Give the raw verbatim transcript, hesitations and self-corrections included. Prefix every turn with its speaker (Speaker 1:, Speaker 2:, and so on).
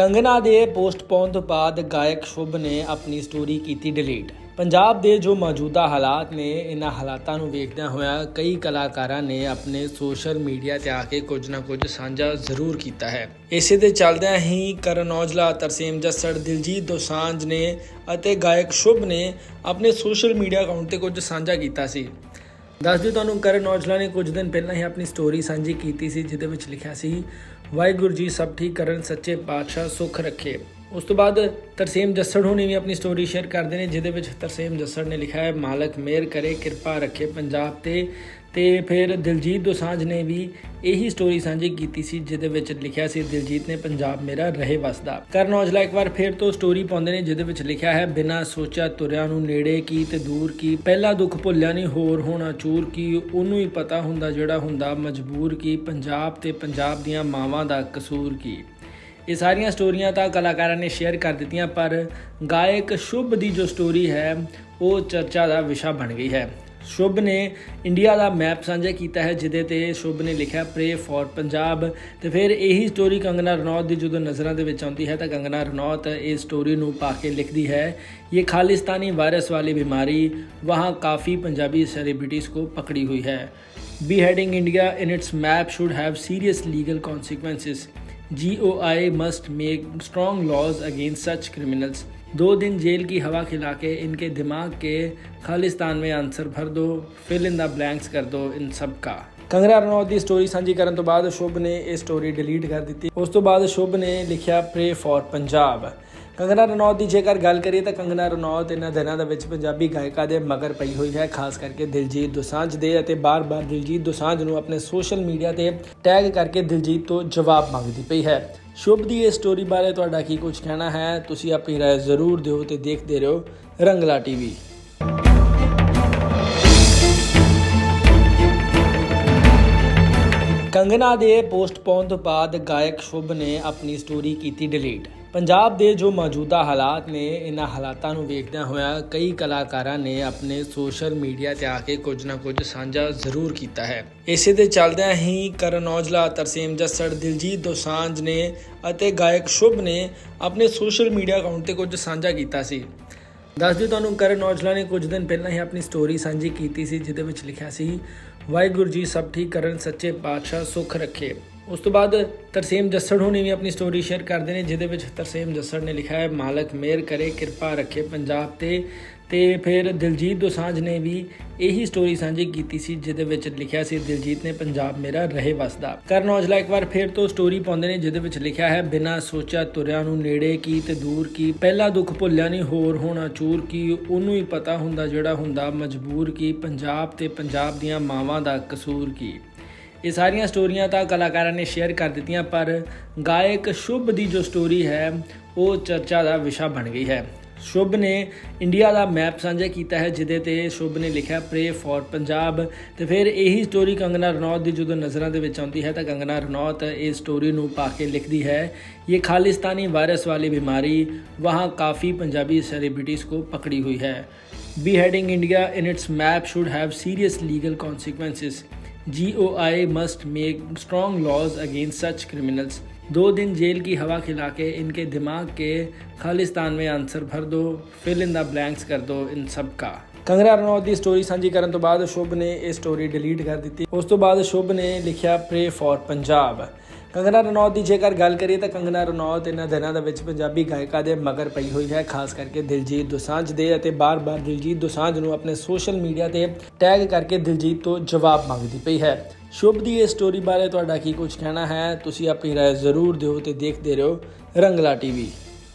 Speaker 1: कंगना दे पोस्ट पाउण तो बाद गायक शुभ ने अपनी स्टोरी की डिलीट। पंजाब के जो मौजूदा हालात ने, इन्हां हालातां नूं वेखदਿਆਂ होया कई कलाकारां ने अपने सोशल मीडिया ते आके कुछ ना कुछ साझा जरूर किया है। इसे दे चलदिਆਂ ही करण औजला, तरसेम जस्सड़, दिलजीत दोसांझ ने अते गायक शुभ ने अपने सोशल मीडिया अकाउंट ते कुछ साझा किया सी। दस दिओ तुहानूं करण औजला ने कुछ दिन पहला ही अपनी स्टोरी साझी की सी, जिहदे विच लिखिया सी, वाहिगुरू जी सब ठीक करन, सच्चे पातशाह सुख रखे। उस तो बाद तरसेम जस्सड़ होनी भी अपनी स्टोरी शेयर करते हैं, जिहदे विच तरसेम जस्सड़ ने लिखा है, मालक मेहर करे, कृपा रखे पंजाब ते। ते फिर दिलजीत दोसांझ ने भी यही स्टोरी साझी की सी, जिहदे विच लिखिया सी, दिलजीत ने पंजाब मेरा रहे वसदा। करण औजला एक बार फिर तो स्टोरी पाउंदे ने, जिहदे विच लिखिया है, बिना सोचा तुरिया नूं नेड़े की ते दूर की, पहला दुख भुलिया नहीं होर होना चूर की, उहनूं ही पता हुंदा जिहड़ा हुंदा मजबूर की, पंजाब ते पंजाब दीआं मावां दा कसूर की। ये सारिया स्टोरियां तो कलाकारों ने शेयर कर दित्तियां, पर गायक शुभ की जो स्टोरी है वो चर्चा का विषय बन गई है। शुभ ने इंडिया का मैप साझा किया है, जिदे ते शुभ ने लिखा प्रे फॉर पंजाब। तो फिर यही स्टोरी कंगना रनौत की जो नज़रों के आती है, तो कंगना रनौत इस स्टोरी नूं पा के लिखती है, ये खालिस्तानी वायरस वाली बीमारी वहाँ काफ़ी पंजाबी सेलिब्रिटीज़ को पकड़ी हुई है। Beheading India in its map should have serious legal consequences. G O I must make strong laws against such criminals. दो दिन जेल की हवा खिला के इनके दिमाग के खालिस्तान में आंसर भर दो, फिल इन द ब्लैंक्स कर दो इन सब का। कंगना रनौत की स्टोरी साझी करने तो बाद शुभ ने यह स्टोरी डिलीट कर दी। उस तो बाद शुभ ने लिखा प्रे फॉर पंजाब। कंगना रनौत की जेकर गल करिए तो कंगना रनौत इन्हां दिनां दे विच पंजाबी गायकों के मगर पई हुई है, खास करके दिलजीत दोसांझ दे, अते बार बार दिलजीत दोसांझ नूं अपने सोशल मीडिया ते टैग करके दिलजीत तो जवाब मंगती पई है। शुभ की इस स्टोरी बारे तुहाडा की कुछ कहना है, तुसीं अपनी राय जरूर दिओ ते देखदे रहो रंगला टीवी। कंगना दे पोस्ट पाउण तो बाद गायक शुभ ने अपनी स्टोरी की डिलीट। पंजाब के जो मौजूदा हालात ने, इन्हां हालातां नूं वेखदਿਆਂ होया कई कलाकारां ने अपने सोशल मीडिया ते आके कुछ ना कुछ साझा जरूर किया है। इसे दे चलदिਆਂ ही करण औजला, तरसेम जस्सड़, दिलजीत दोसांझ ने अते गायक शुभ ने अपने सोशल मीडिया अकाउंट ते कुछ साझा किया सी। दस दिओ तुहानूं करण औजला ने कुछ दिन पहला ही अपनी स्टोरी साझी की सी, जिहदे विच लिखिया सी, वाहिगुरू जी सब ठीक करन, सच्चे पातशाह सुख रखे। उस तो बाद तरसेम जस्सड़ होनी भी अपनी स्टोरी शेयर करते हैं, जिहदे विच तरसेम जस्सड़ ने लिखा है, मालक मेहर करे, कृपा रखे पंजाब ते। ते फिर दिलजीत दोसांझ ने भी यही स्टोरी साझी की सी, जिहदे विच लिखिया सी, दिलजीत ने पंजाब मेरा रहे वसदा। करण औजला एक बार फिर तो स्टोरी पाउंदे ने, जिहदे विच लिखिया है, बिना सोचा तुरिया नूं नेड़े की ते दूर की, पहला दुख भुलिया नहीं होर होना चूर की, उहनूं ही पता हुंदा जिहड़ा हुंदा मजबूर की, पंजाब ते पंजाब दीआं मावां दा कसूर की। ये सारिया स्टोरियां तो कलाकारों ने शेयर कर दित्तियां, पर गायक शुभ की जो स्टोरी है वो चर्चा का विषय बन गई है। शुभ ने इंडिया का मैप साझा किया है, जिदे ते शुभ ने लिखा प्रे फॉर पंजाब। तो फिर यही स्टोरी कंगना रनौत की जो नज़रों के आती है, तो कंगना रनौत इस स्टोरी नूं पा के लिखती है, ये खालिस्तानी वायरस वाली बीमारी वहाँ काफ़ी पंजाबी सेलिब्रिटीज़ को पकड़ी हुई है। Beheading India in its map should have serious legal consequences. G O I must make strong laws against such criminals. दो दिन जेल की हवा खिला के इनके दिमाग के खालिस्तान में आंसर भर दो, फिल इन द ब्लैंक्स कर दो इन सब का। कंगना रनौत की स्टोरी साझी करने तो बाद शुभ ने यह स्टोरी डिलीट कर दी। उस तो बाद शुभ ने लिखा प्रे फॉर पंजाब। कंगना रनौत की जेकर गल करिए तो कंगना रनौत इन्हां दिनां दे विच पंजाबी गायकों के मगर पई हुई है, खास करके दिलजीत दोसांझ दे, अते बार बार दिलजीत दोसांझ नूं अपने सोशल मीडिया ते टैग करके दिलजीत तो जवाब मंगती पई है। शुभ की इस स्टोरी बारे तुहाडा की कुछ कहना है, तुसीं अपनी राय जरूर दिओ ते देखदे रहो रंगला टीवी।